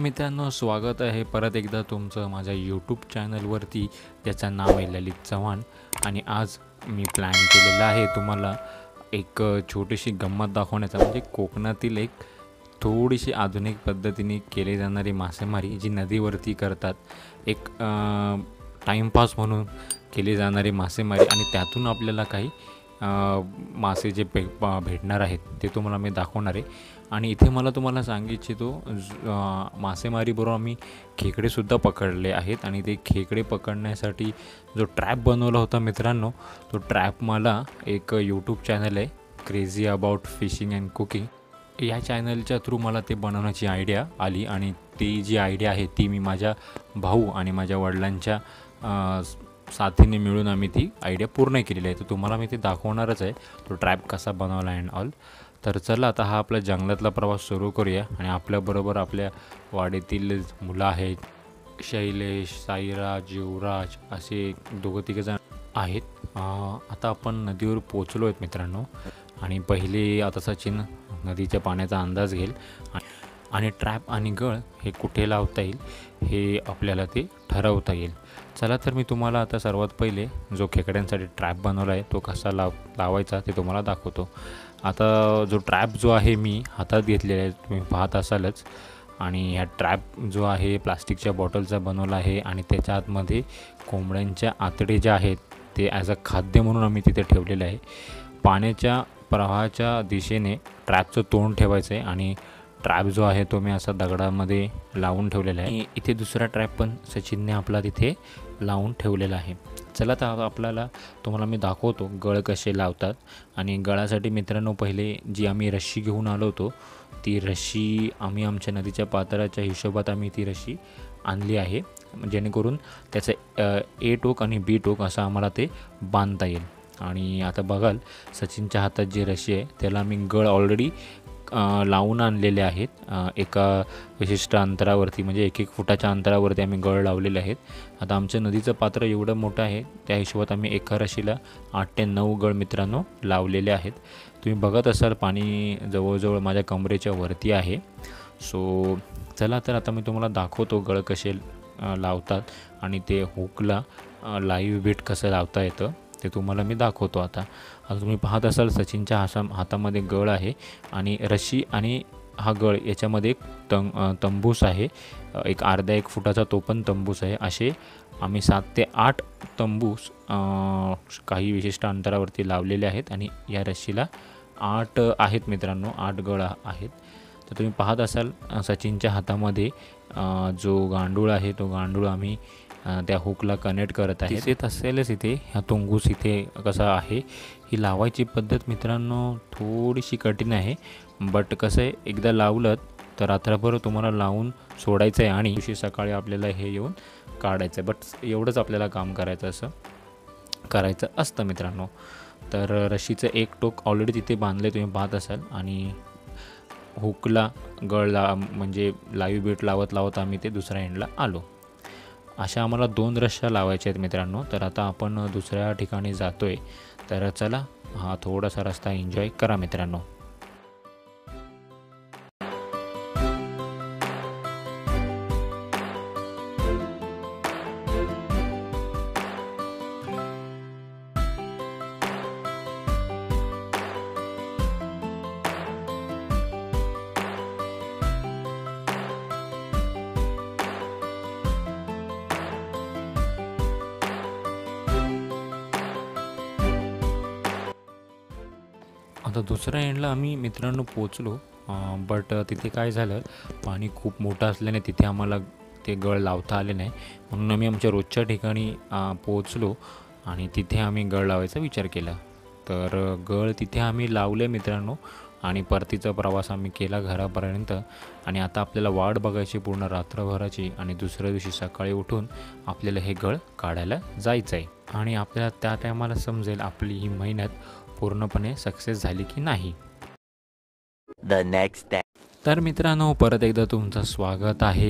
मित्रांनो, स्वागत आहे परत एकदा तुमचं माझ्या यूट्यूब चॅनलवरती, ज्याचं नाव आहे ललित चव्हाण. आणि आज मी प्लॅन केलेला आहे तुम्हाला एक छोटीशी गंमत दाखवण्याचा, म्हणजे कोकणातील एक थोडीशी आधुनिक पद्धतीने केली जाणारी मासेमारी जी नदीवरती करतात. एक टाईमपास म्हणून केली जाणारी मासेमारी, आणि त्यातून आपल्याला काही मासे जे भेटणार आहेत ते तुम्हाला मी दाखवणार आहे. आणि इथे मला तुम्हाला सांगू इच्छितो, मासेमारीबरोबर आम्ही खेकडेसुद्धा पकडले आहेत. आणि ते खेकडे पकडण्यासाठी जो ट्रॅप बनवला होता मित्रांनो, तो ट्रॅप मला एक यूट्यूब चॅनल आहे crazy about fishing and cooking, या चॅनलच्या थ्रू मला ते बनवण्याची आयडिया आली. आणि ती जी आयडिया आहे ती मी माझ्या भाऊ आणि माझ्या वडिलांच्या साथीने मिळून आम्ही ती आयडिया पूर्ण केलेली आहे. तर तुम्हाला मी ते दाखवणारच आहे, तो ट्रॅप कसा बनवला अँड ऑल. तर चला आता हा आपला जंगलातला प्रवास सुरू करूया. आणि आपल्याबरोबर आपल्या वाडीतील मुलं आहेत, शैलेश, साईराज, युवराज असे दोघं तिघंजण आहेत. आता आपण नदीवर पोचलो आहेत मित्रांनो. आणि पहिले आता सचिन नदीच्या पाण्याचा अंदाज घेईल आणि ट्रॅप आणि गळ हे कुठे लावता येईल हे आपल्याला ते ठरवता येईल. चला तर मी तुम्हाला आता सर्वात पहिले जो खेकड्यांसाठी ट्रॅप बनवला आहे तो कसा लावायचा ते तुम्हाला दाखवतो. आता जो ट्रॅप जो आहे मी हातात घेतलेला आहे, तुम्ही पाहत असालच. आणि ह्या ट्रॅप जो आहे प्लास्टिकच्या बॉटलचा बनवला आहे. आणि त्याच्या आतमध्ये कोंबड्यांच्या आतडे जे आहेत ते ॲज अ खाद्य म्हणून आम्ही तिथे ठेवलेलं आहे. पाण्याच्या प्रवाहाच्या दिशेने ट्रॅपचं तोंड ठेवायचं आहे. आणि ट्रॅप जो आहे तो मी असा दगडामध्ये लावून ठेवलेला आहे. इथे दुसरा ट्रॅप पण सचिनने आपला तिथे लावून ठेवलेला आहे. चला तर आपल्याला तुम्हाला मी दाखवतो गळ कसे लावतात. आणि गळासाठी मित्रांनो पहिले जी आम्ही रश्शी घेऊन आलो होतो, ती रश्शी आम्ही आमच्या नदीच्या पात्राच्या हिशोबात आम्ही ती रश्शी आणली आहे, जेणेकरून त्याचं ए टोक आणि बी टोक असं आम्हाला ते बांधता येईल. आणि आता बघाल सचिनच्या हातात जी रश्शी आहे त्याला आम्ही गळ ऑलरेडी लावून आणलेले आहेत. एका विशिष्ट अंतरावरती, म्हणजे 1-1 फुटाच्या अंतरावरती आम्ही गळ लावलेले आहेत. आता आमचं नदीचं पात्र एवढं मोठं आहे, त्या हिशोबात आम्ही एका रशीला 8 ते 9 गळ मित्रांनो लावलेले आहेत. तुम्ही बघत असाल पाणी जवळजवळ माझ्या कमरेच्या वरती आहे. सो चला तर आता मी तुम्हाला दाखवतो गळ कसे लावतात आणि ते हुकला लाईव्ह बीट कसं लावता येतं ते तुम्हाला मी दाखवतो. आता तुम्ही पाहत असाल सचिनच्या हातामध्ये गळ आहे आणि रश्शी आणि हा गळ याच्यामध्ये एक तंबूस आहे, एक अर्ध्या 1 फुटाचा तो पण तंबूस आहे. असे आम्ही 7 ते 8 तंबूस काही विशिष्ट अंतरावरती लावलेले आहेत. आणि या रश्शीला 8 आहेत मित्रांनो, 8 गळ आहेत. तर तुम्ही पाहत असाल सचिनच्या हातामध्ये जो गांडूळ आहे तो गांडूळ आम्ही त्या हुकला कनेक्ट करत आहे. दिसत असेलच इथे ह्या तंबूस इथे कसा आहे. ही लावायची पद्धत मित्रांनो थोडीशी कठीण आहे, बट कसं आहे एकदा लावलं तर रात्रभर तुम्हाला लावून सोडायचं आहे आणि दिवशी सकाळी आपल्याला हे येऊन काढायचं आहे. बट एवढंच आपल्याला काम करायचं असतं मित्रांनो. तर रशीचं एक टोक ऑलरेडी तिथे बांधले तुम्ही पाहत असाल. आणि हुकला गळ म्हणजे लाईव्ह बीट लावत आम्ही ते दुसऱ्या एंडला आलो. अशा आम्हाला 2 रश्श्या लावायच्या आहेत मित्रांनो. तर आता आपण दुसऱ्या ठिकाणी जातो आहे. तर चला हा थोडासा रस्ता एन्जॉय करा मित्रांनो. आता दुसऱ्या एंडला आम्ही मित्रांनो पोचलो, बट तिथे काय झालं, पाणी खूप मोठं असल्याने तिथे आम्हाला ते गळ लावता आले नाही. म्हणून आम्ही आमच्या रोजच्या ठिकाणी पोचलो आणि तिथे आम्ही गळ लावायचा विचार केला. तर गळ तिथे आम्ही लावले मित्रांनो. आणि परतीचा प्रवास आम्ही केला घरापर्यंत. आणि आता आपल्याला वाट बघायची पूर्ण रात्रभराची. आणि दुसऱ्या दिवशी सकाळी उठून आपल्याला हे गळ काढायला जायचं आहे. आणि आपल्याला त्या टायमाला समजेल आपली ही मेहनत पूर्णपणे सक्सेस झाली की नाही. The next day. तर मित्रांनो परत एकदा तुमचं स्वागत आहे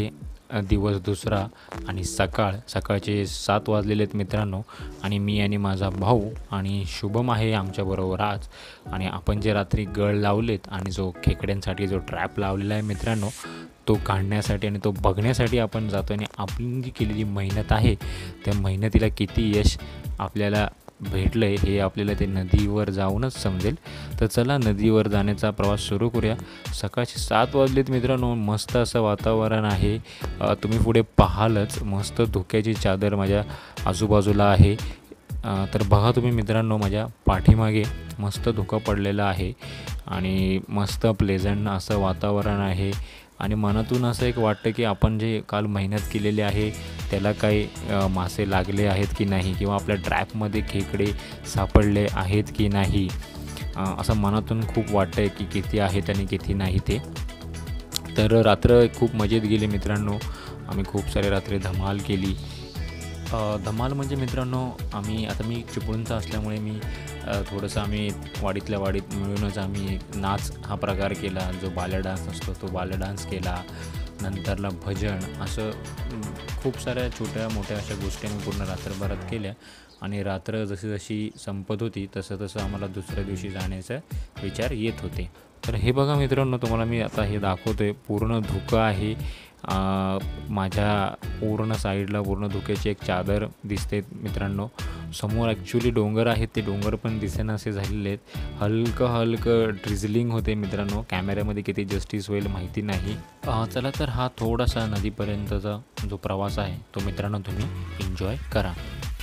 दिवस दुसरा आणि सकाळचे 7 वाजलेले आहेत मित्रांनो. आणि मी आणि माझा भाऊ आणि शुभम आहे आमच्याबरोबर आज. आणि आपण जे रात्री गळ लावलेत आणि जो खेकड्यांसाठी जो ट्रॅप लावलेला आहे मित्रांनो, तो काढण्यासाठी आणि तो बघण्यासाठी आपण जातो. आणि आपण जी केलेली मेहनत आहे त्या मेहनतीला किती यश आपल्याला भेटलं आहे हे आपल्याला ते नदीवर जाऊनच समजेल. तर चला नदीवर जाण्याचा प्रवास सुरू करूया. सकाळचे 7 वाजलेत मित्रांनो. मस्त असं वातावरण आहे. तुम्ही पुढे पाहालच मस्त धुक्याची चादर माझ्या आजूबाजूला आहे. तर बघा तुम्ही मित्रांनो, माझ्या पाठीमागे मस्त धुकं पडलेलं आहे आणि मस्त प्लेझंट असं वातावरण आहे. आणि मनातून असं एक वाटतं की आपण जे काल मेहनत केलेली आहे त्याला काही मासे लागले आहेत की नाही, किंवा आपल्या ट्रॅपमध्ये खेकडे सापडले आहेत की नाही, असं मनातून खूप वाटतं आहे की किती आहेत आणि किती नाही ते. तर रात्र खूप मजेत गेली मित्रांनो. आम्ही खूप सारे रात्री धमाल केली. धमाल म्हणजे मित्रांनो, मी चिपळूणचा असल्यामुळे मी थोडंसं आम्ही वाडीतल्या वाडीत मिळूनच आम्ही नाच हा प्रकार केला. जो बाल्या डान्स असतो तो बाल्या डान्स केला. नंतरला भजन, असं खूप साऱ्या छोट्या मोठ्या अशा गोष्टी आम्ही पूर्ण रात्रभरात केल्या. आणि रात्र जशी जशी संपत होती तसं आम्हाला दुसऱ्या दिवशी जाण्याचा विचार येत होते. तर हे बघा मित्रांनो, तुम्हाला मी आता हे दाखवतो आहे. पूर्ण धुकं आहे. माझ्या पूर्ण साईडला पूर्ण धुक्याची एक चादर दिसते मित्रांनो. समोर ॲक्च्युली डोंगर आहेत, ते डोंगर पण दिसेनासे झालेले आहेत. हलकं ड्रिझलिंग होते मित्रांनो. कॅमेऱ्यामध्ये किती जस्टिस होईल माहिती नाही. चला तर हा थोडासा नदीपर्यंतचा जो प्रवास आहे तो मित्रांनो तुम्ही एन्जॉय करा.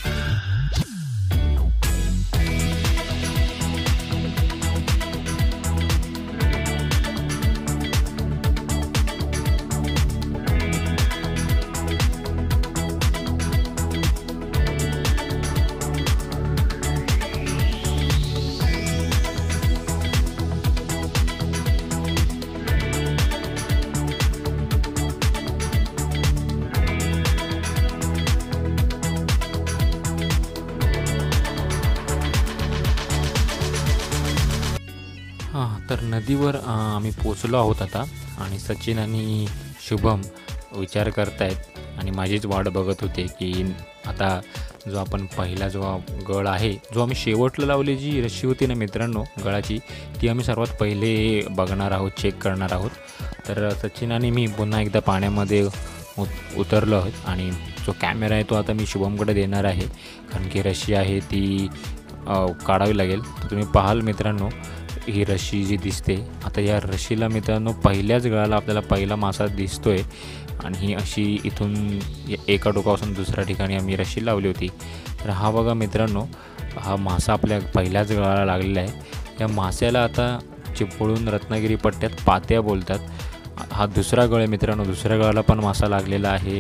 तर नदीवर आम्ही पोचलो आहोत आता. आणि सचिन आणि शुभम विचार करतायत आणि माझीच वाट बघत होते की आता जो आपण पहिला जो गळ आहे, जो आम्ही शेवटला लावली जी रस्सी होती ना मित्रांनो गळाची, ती आम्ही सर्वात पहिले बघणार आहोत, चेक करणार आहोत. तर सचिन आणि मी पुन्हा एकदा पाण्यामध्ये उतरलो आहोत. आणि जो कॅमेरा आहे तो आता मी शुभमकडे देणार आहे, कारण की रस्सी आहे ती काढावी लागेल. तर तुम्ही पाहाल मित्रांनो, ही रस्सी जी दिसते, आता या रस्सीला मित्रांनो पहिल्याच गळाला आपल्याला पहिला मासा दिसतो आहे. आणि ही अशी इथून एका टोकापासून दुसऱ्या ठिकाणी आम्ही रस्सी लावली होती. तर हा बघा मित्रांनो, हा मासा आपल्या पहिल्याच गळाला लागलेला आहे. या मास्याला आता चिपळूण रत्नागिरी पट्ट्यात पात्या बोलतात. हा दुसरा गळ आहे मित्रांनो. दुसऱ्या गळाला पण मासा लागलेला आहे.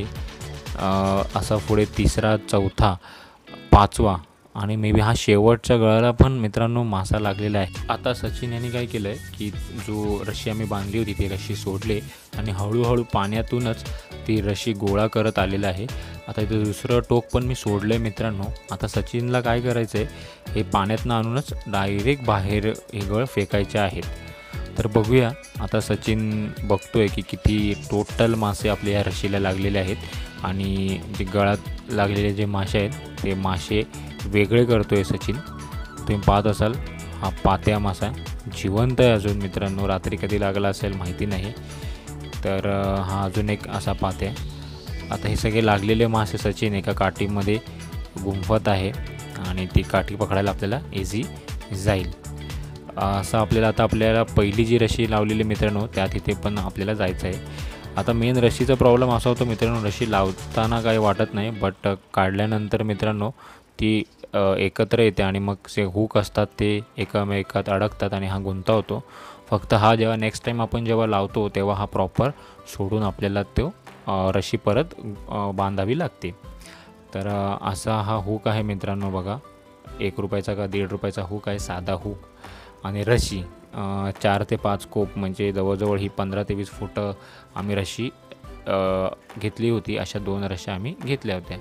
असा पुढे तिसरा, चौथा, पाचवा आणि मे बी हा शेवटच्या गळाला पण मित्रांनो मासा लागलेला आहे. आता सचिन यांनी काय केलं आहे की जो रस्सी आम्ही बांधली होती ती रस्सी सोडले आणि हळूहळू पाण्यातूनच ती रस्सी गोळा करत आलेला आहे. आता इथं दुसरं टोक पण मी सोडलं आहे मित्रांनो. आता सचिनला काय करायचं आहे, हे पाण्यातनं आणूनच डायरेक्ट बाहेर हे गळ फेकायचे आहेत. तर बघूया आता सचिन बघतोय की किती टोटल मासे आपल्या या रस्सीला लागलेले आहेत. आणि जे गळात लागलेले जे मासे आहेत ते मासे वेगळे करतो आहे सचिन. तुम्ही पाहत असाल हा पात्या मासा जिवंत आहे अजून मित्रांनो. रात्री कधी लागला असेल माहिती नाही. तर हा अजून एक असा पात्या. आता हे सगळे लागलेले मासे सचिन एका काठीमध्ये गुंफत आहे आणि ती काठी पकडायला आपल्याला इझी जाईल. असं आपल्याला पहिली जी रस्सी लावलेली मित्रांनो त्या तिथे पण आपल्याला जायचं आहे. आता मेन रस्सीचा प्रॉब्लेम असा होतो मित्रांनो, रस्सी लावताना काही वाटत नाही, बट काढल्यानंतर मित्रांनो ती एकत्र येते आणि मग जे हुक असतात ते एकामेकात अडकतात आणि हा गुंता होतो. फक्त हा जेव्हा नेक्स्ट टाईम आपण जेव्हा लावतो तेव्हा हा प्रॉपर सोडून आपल्याला तो रस्सी परत बांधावी लागते. तर असा हा हुक आहे मित्रांनो. बघा, 1 रुपयाचा का 1.5 रुपयाचा हुक आहे, साधा हुक. आणि रस्सी 4 ते 5 कोप म्हणजे जवळजवळ ही 15 ते 20 फूट आम्ही रस्सी घेतली होती. अशा 2 रस्सी आम्ही घेतल्या होत्या.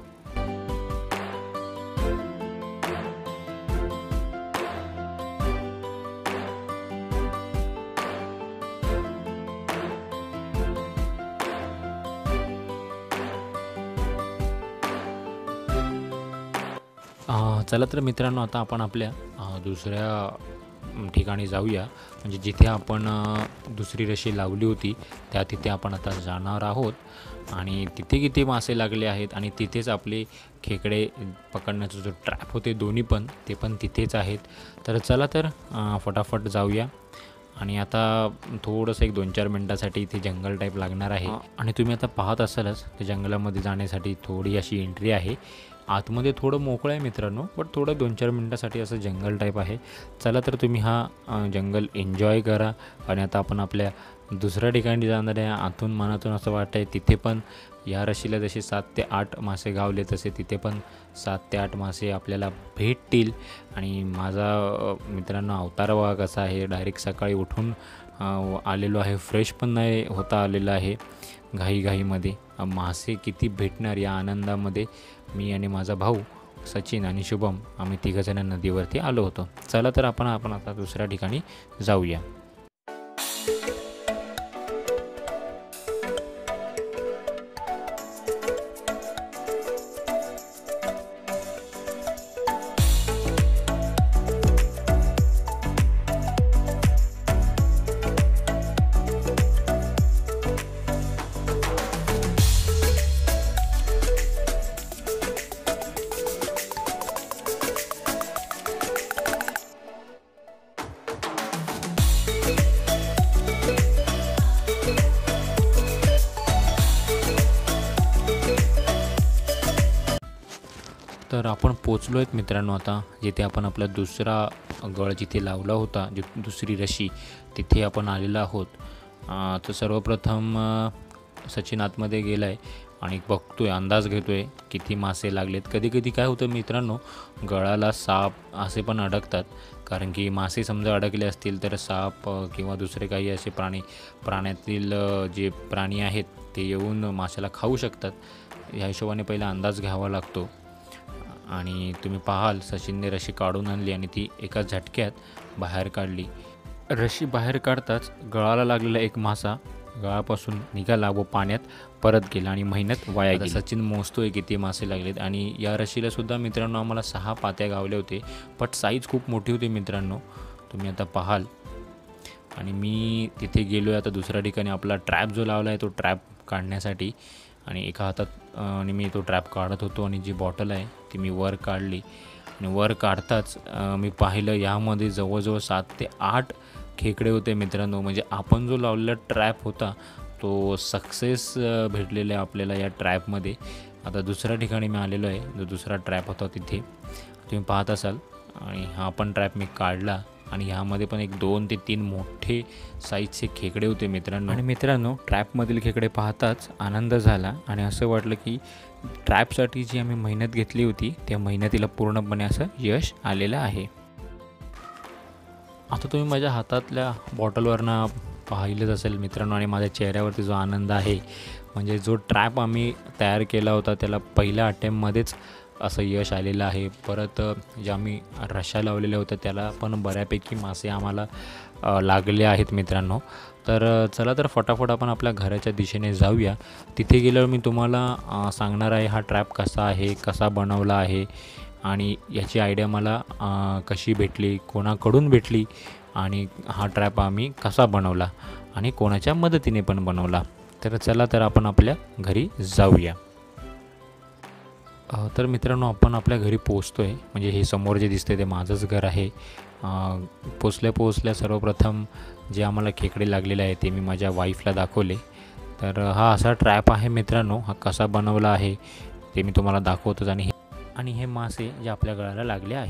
चला तर मित्रांनो, आता आपण आपल्या दुसऱ्या ठिकाणी जाऊया, म्हणजे जिथे आपण दुसरी रशी लावली होती त्या तिथे आपण आता जाणार आहोत. आणि तिथे किती मासे लागले आहेत आणि तिथेच आपले खेकडे पकडण्याचा जो ट्रॅप होते दोन्ही पण ते पण तिथेच आहेत. तर चला तर फटाफट जाऊया. आणि आता थोडंसं एक 2-4 मिनटासाठी इथे जंगल टाईप लागणार आहे. आणि तुम्ही आता पाहत असालच ते जंगलामध्ये जाण्यासाठी थोडी अशी एंट्री आहे. आतमध्ये थोडं मोकळं आहे मित्रांनो, बट थोडं 2-4 मिनटासाठी असं जंगल टाईप आहे. चला तर तुम्ही हा जंगल एन्जॉय करा. आणि आता आपण आपल्या दुसऱ्या ठिकाणी जाणार आहे. आतून मनातून असं वाटतं आहे तिथे पण या रशीला जसे 7 ते 8 मासे गावले तसे तिथे पण 7 ते 8 मासे आपल्याला भेटतील. आणि माझा मित्रांनो अवतार बघा कसा आहे, डायरेक्ट सकाळी उठून आलेलो आहे, फ्रेश पण नाही होता आलेला आहे घाईमध्ये. मासे किती भेटणार या आनंदामध्ये मी आणि माझा भाऊ सचिन आणि शुभम आम्ही तिघंजण नदीवरती आलो होतो. चला तर आपण आता दुसऱ्या ठिकाणी जाऊया. तर आपण पोचलो आहेत मित्रांनो आता जिथे आपण आपला दुसरा गळ जिथे लावला होता, दुसरी रशी तिथे आपण आलेलो आहोत. तर सर्वप्रथम सचिन आतमध्ये गेला आहे आणि बघतोय, अंदाज घेतोय किती मासे लागलेत. कधी कधी काय होतं मित्रांनो, गळाला साप असे पण अडकतात. कारण की मासे समजा अडकले असतील तर साप किंवा दुसरे काही असे प्राण्यातील जे प्राणी आहेत ते येऊन माशाला खाऊ शकतात. ह्या हिशोबाने पहिला अंदाज घ्यावा लागतो. आणि तुम्ही पाहाल सचिनने रशी काढून आणली आणि ती एका झटक्यात बाहेर काढली. रशी बाहेर काढताच गळाला लागलेला एक मासा गळापासून निघाला व पाण्यात परत गेला आणि मेहनत वाया गेली. सचिन मोजतोय किती मासे लागलेत. आणि या रशीला सुद्धा मित्रांनो आम्हाला 6 पात्या गावले होते, बट साईज खूप मोठी होती मित्रांनो, तुम्ही आता पाहाल. आणि मी तिथे गेलो आहे आता दुसऱ्या ठिकाणी आपला ट्रॅप जो लावला आहे तो ट्रॅप काढण्यासाठी. आणि एका हातात आणि मी तो ट्रॅप काढत होतो आणि जी बॉटल आहे ती मी वर काढली. आणि वर काढताच मी पाहिलं यामध्ये जवळजवळ 7 ते 8 खेकडे होते मित्रांनो. म्हणजे आपण जो लावलेला ट्रॅप होता तो सक्सेस भेटलेला आहे आपल्याला या ट्रॅपमध्ये. आता दुसऱ्या ठिकाणी मी आलेलो आहे, जो दुसरा ट्रॅप होता तिथे तुम्ही पाहत असाल. आणि हा पण ट्रॅप मी काढला आणि ह्यामध्ये पण एक 2 ते 3 मोठे साईजचे खेकडे होते मित्रांनो. आणि मित्रांनो ट्रॅपमधील खेकडे पाहताच आनंद झाला आणि असं वाटलं की ट्रॅपसाठी जी आम्ही मेहनत घेतली होती त्या मेहनतीला पूर्णपणे असं यश आलेलं आहे. आता तुम्ही माझ्या हातातल्या बॉटलवरनं पाहिलंच असेल मित्रांनो आणि माझ्या चेहऱ्यावरती जो आनंद आहे, म्हणजे जो ट्रॅप आम्ही तयार केला होता त्याला पहिल्या अटेम्प्टमध्येच असं यश आलेलं आहे. परत जे आम्ही रश्या लावलेल्या होत्या त्याला पण बऱ्यापैकी मासे आम्हाला लागले आहेत मित्रांनो. तर चला तर फटाफट आपण आपल्या घराच्या दिशेने जाऊया. तिथे गेल्यावर मी तुम्हाला सांगणार आहे हा ट्रॅप कसा आहे, कसा बनवला आहे आणि याची आयडिया मला कशी भेटली, कोणाकडून भेटली आणि हा ट्रॅप आम्ही कसा बनवला आणि कोणाच्या मदतीने पण बनवला. तर चला तर आपण आपल्या घरी जाऊया. तर मित्रांनो आपण आपल्या घरी पोचतो आहे. म्हणजे हे समोर जे दिसते ते माझंच घर आहे. पोचल्या सर्वप्रथम जे आम्हाला खेकडे लागलेले आहे ते मी माझ्या वाईफला दाखवले. तर हा असा ट्रॅप आहे मित्रांनो, हा कसा बनवला आहे ते मी तुम्हाला दाखवतोच. आणि हे मासे जे आपल्या गळाला लागले आहे.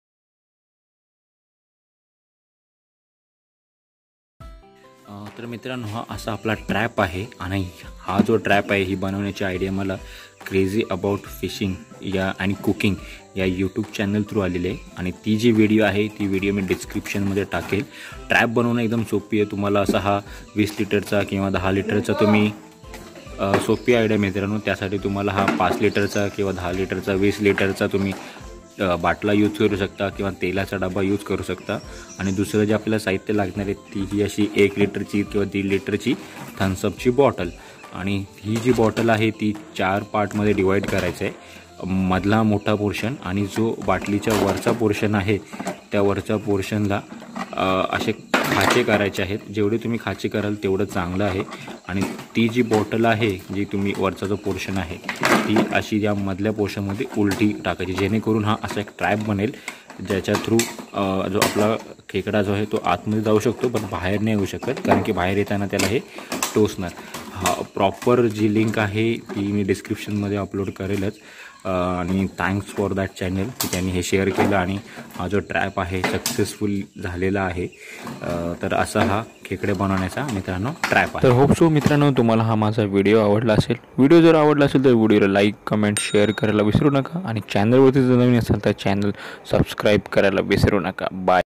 तर मित्रांनो हा असा आपला ट्रॅप आहे. आणि हा जो ट्रॅप आहे ही बनवण्याची आयडिया मला क्रेझी अबाउट फिशिंग या आणि कुकिंग या यूट्यूब चॅनल थ्रू आलेली आहे. आणि ती जी व्हिडिओ आहे ती व्हिडिओ मी डिस्क्रिप्शनमध्ये टाकेल. ट्रॅप बनवणं एकदम सोपी आहे. तुम्हाला असा हा 20 लिटरचा किंवा 10 लिटरचा तुम्ही सोपी आयडिया मित्रांनो. त्यासाठी तुम्हाला हा 5 लिटरचा किंवा 10 लिटरचा 20 लिटरचा तुम्ही बाटला यूज करू शकता किंवा तेलाचा डबा यूज करू शकता. आणि दुसरं जे आपल्याला साहित्य लागणार आहे ती ही अशी 1 लिटरची किंवा 1.5 लिटरची थम्सअपची बॉटल. आणि ही जी बॉटल आहे ती 4 पार्टमध्ये डिवाईड करायचं आहे. मधला मोठा पोर्शन आणि जो बाटलीच्या वरचा पोर्शन आहे त्या वरच्या पोर्शनला असे खाचे करायचे आहेत. जेवढे तुम्ही खाचे कराल तेवढं चांगलं आहे. आणि ती जी बॉटल आहे, जी तुम्ही वरचा जो पोर्शन आहे ती अशी या मधल्या पोर्शनमध्ये उलटी टाकायची, जेणेकरून हा असा एक ट्रॅप बनेल ज्याच्या थ्रू जो आपला खेकडा जो आहे तो आतमध्ये जाऊ शकतो, पण बाहेर नाही येऊ शकत, कारण की बाहेर येताना त्याला हे टोचणार. हा प्रॉपर जी लिंक आहे ती मी डिस्क्रिप्शनमध्ये अपलोड करेलच. आणि थँक्स फॉर दॅट चॅनल की त्यांनी हे शेअर केलं आणि हा जो ट्रॅप आहे सक्सेसफुल झालेला आहे. तर असा हा खेकडे बनवण्याचा मित्रांनो ट्रॅप आहे. तर होप सो मित्रांनो तुम्हाला हा माझा व्हिडिओ आवडला असेल. व्हिडिओ जर आवडला असेल तर व्हिडिओला लाईक कमेंट शेअर करायला विसरू नका आणि चॅनलवरती जर नवीन असेल तर चॅनल सबस्क्राईब करायला विसरू नका. बाय.